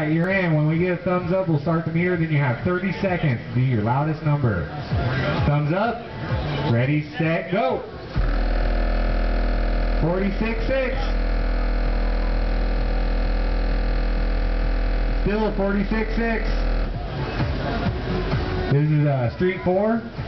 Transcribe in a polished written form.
right, you're in. When we get a thumbs up, we'll start the meter. Then you have 30 seconds to do your loudest number. Thumbs up. Ready, set, go. 46.6. Still 46.6. This is Street 4.